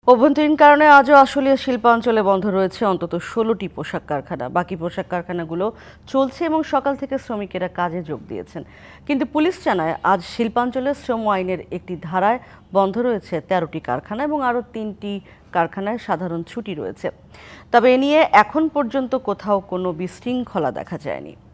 অভ্যন্তরীণ কারণে আজও আশুলিয়া শিল্পাঞ্চলে বন্ধ রয়েছে অন্তত ১৬টি পোশাক কারখানা। বাকি পোশাক কারখানাগুলো চলছে এবং সকাল থেকে শ্রমিকেরা কাজে যোগ দিয়েছেন। কিন্তু পুলিশ জানায় আজ শিল্পাঞ্চলে শ্রম আইনের একটি ধারায় বন্ধ রয়েছে ১৩টি কারখানা এবং আরও ৩টি কারখানায় সাধারণ ছুটি রয়েছে। তবে এ নিয়ে এখন পর্যন্ত কোথাও কোনো বিশৃঙ্খলা দেখা যায়নি।